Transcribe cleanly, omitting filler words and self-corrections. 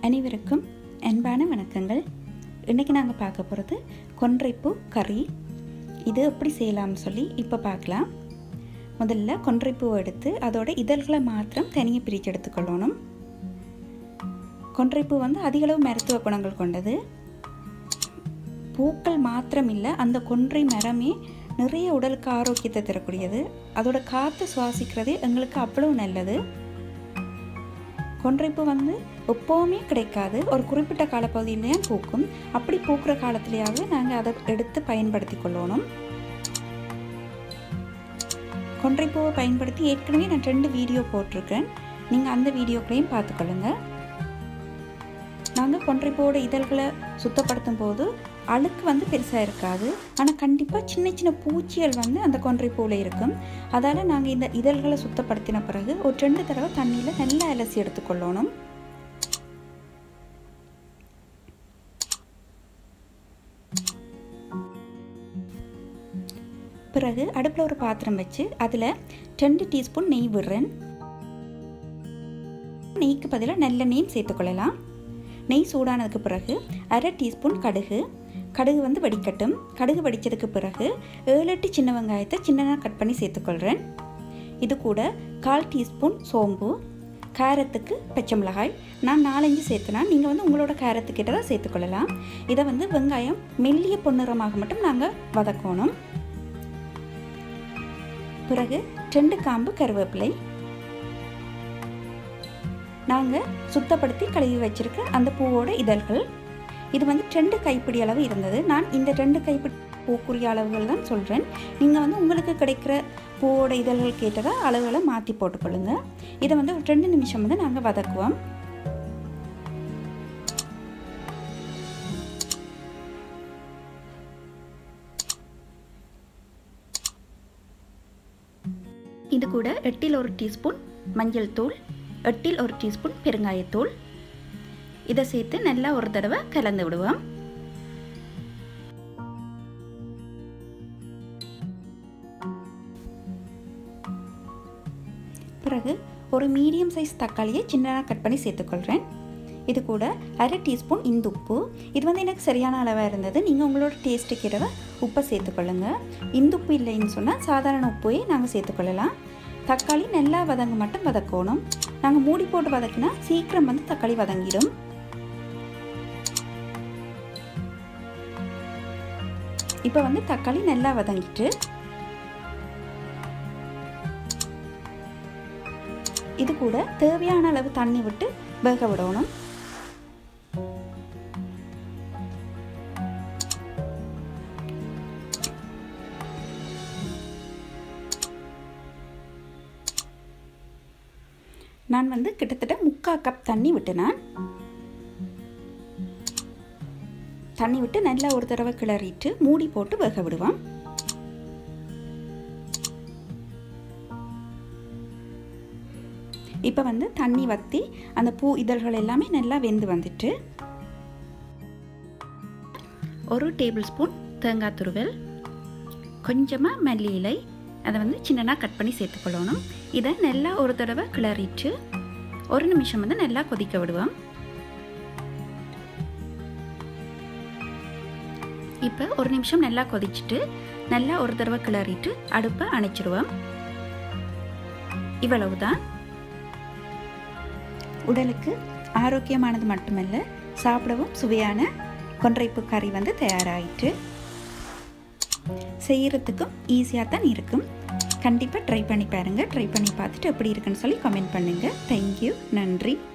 அனைவருக்கும் அன்பான வணக்கங்கள். இன்றைக்கி நாங்கள் பார்க்க போகிறது கொன்றைப்பூ கறி. இது எப்படி செய்யலாம்னு சொல்லி இப்போ பார்க்கலாம். முதல்ல கொன்றைப்பூவை எடுத்து அதோட இதழ்களை மாத்திரம் தனியாக பிரித்து எடுத்துக்கொள்ளணும். கொன்றைப்பூ அதிகளவு மருத்துவ குணங்கள் கொண்டது. பூக்கள் மாத்திரம் இல்லை, அந்த கொன்றை மரமே நிறைய உடலுக்கு ஆரோக்கியத்தை தரக்கூடியது. அதோட காற்று சுவாசிக்கிறதே எங்களுக்கு அவ்வளவு நல்லது. கொன்றைப்பூ எப்போவுமே கிடைக்காது, ஒரு குறிப்பிட்ட காலப்பகுதியிலேயே பூக்கும். அப்படி பூக்கிற காலத்திலேயாவது நாங்கள் அதை எடுத்து பயன்படுத்தி கொள்ளணும். கொன்றைப்பூவை பயன்படுத்தி ஏற்கனவே நான் 2 வீடியோ போட்டிருக்கேன். நீங்கள் அந்த வீடியோக்களையும் பார்த்துக்கொள்ளுங்க. நாங்கள் கொன்றைப்பூவோட இதழ்களை சுத்தப்படுத்தும் போது அழுக்கு பெருசாக இருக்காது. ஆனால் கண்டிப்பாக சின்ன சின்ன பூச்சிகள் அந்த கொன்றைப்பூவில் இருக்கும். அதால் நாங்கள் இந்த இதழ்களை சுத்தப்படுத்தின பிறகு ஒரு 2 தடவை தண்ணியில் நல்லா அலசி எடுத்துக்கொள்ளணும். பிறகு அடுப்பில் ஒரு பாத்திரம் வச்சு அதில் 2 டீஸ்பூன் நெய் விடுறேன். நெய்க்கு பதிலாக நல்லெண்ணெயும் சேர்த்துக்கொள்ளலாம். நெய் சூடானதுக்கு பிறகு 1/2 டீஸ்பூன் கடுகு வடிக்கட்டும். கடுகு வடித்ததுக்கு பிறகு 7-8 சின்ன வெங்காயத்தை சின்னதாக கட் பண்ணி சேர்த்துக்கொள்கிறேன். இது கூட 1/4 டீஸ்பூன் சோம்பு, காரத்துக்கு பச்சை மிளகாய் நான் 4-5 சேர்த்துனா நீங்கள் உங்களோட காரத்துக்கிட்ட தான் சேர்த்துக்கொள்ளலாம். இதை வெங்காயம் மெல்லிய பொன்னிறமாக மட்டும் நாங்கள் வதக்கணும். பிறகு 2 காம்பு கருவேப்பிலை, நாங்கள் சுத்தப்படுத்தி கழுவி வச்சிருக்க அந்த பூவோட இதழ்கள். இது 2 கைப்பிடி அளவு இருந்தது. நான் இந்த 2 கைப்பிடி பூக்குரிய அளவுகள் தான் சொல்கிறேன். நீங்கள் உங்களுக்கு கிடைக்கிற பூவோட இதழ்கள் கேட்டதாக அளவுகளை மாற்றி போட்டுக்கொள்ளுங்க. இதை ஒரு 2 நிமிஷம் நாங்கள் வதக்குவோம். இது கூட 8 1 டீஸ்பூன் மஞ்சள் தூள், 8 1 டீஸ்பூன் பெருங்காயத்தூள் இதை சேர்த்து நல்லா ஒரு தடவை கலந்து விடுவோம். பிறகு ஒரு மீடியம் சைஸ் தக்காளியை சின்னதாக கட் பண்ணி சேர்த்துக்கொள்கிறேன். இது கூட 1/2 டீஸ்பூன் இந்துப்பு. இது எனக்கு சரியான அளவாக இருந்தது. நீங்கள் உங்களோட டேஸ்ட்டுக்கு ஏற்ற உப்பை சேர்த்துக்கொள்ளுங்க. இந்துப்பு இல்லைன்னு சொன்னால் சாதாரண உப்பையே நாங்கள் சேர்த்துக்கொள்ளலாம். தக்காளி நல்லா மட்டும் வதக்கணும். நாங்கள் மூடி போட்டு வதக்கினா சீக்கிரம் தக்காளி வதங்கிடும். இப்போ தக்காளி நல்லா வதங்கிட்டு இது கூட தேவையான அளவு தண்ணி விட்டு வேக விடணும். நான் கிட்டத்தட்ட 3/4 கப் தண்ணி விட்டுனேன். தண்ணி விட்டு நல்லா ஒரு தடவை கிளறிட்டு மூடி போட்டு வேக விடுவோம். இப்போ தண்ணி வற்றி அந்த பூ இதழ்கள் எல்லாமே நல்லா வெந்து வந்துட்டு 1 டேபிள் ஸ்பூன் தேங்காய் துருவல், கொஞ்சமாக மல்லி இலை, அதை சின்னதாக கட் பண்ணி சேர்த்துக்கொள்ளணும். இதை நல்லா ஒரு தடவை கிளறிட்டு 1 நிமிஷம் நல்லா கொதிக்க விடுவோம். இப்போ 1 நிமிஷம் நல்லா கொதிச்சுட்டு நல்லா ஒரு தடவை கிளறிட்டு அடுப்பை அணைச்சிடுவோம். இவ்வளவுதான். உடலுக்கு ஆரோக்கியமானது மட்டுமல்ல, சாப்பிடவும் சுவையான கொன்றைப்பூ கறி தயாராகிட்டு செய்கிறதுக்கும் ஈஸியாக தான் இருக்கும். கண்டிப்பாக ட்ரை பண்ணி பாருங்கள். ட்ரை பண்ணி பார்த்துட்டு எப்படி இருக்குன்னு சொல்லி கமெண்ட் பண்ணுங்கள். தேங்க்யூ. நன்றி.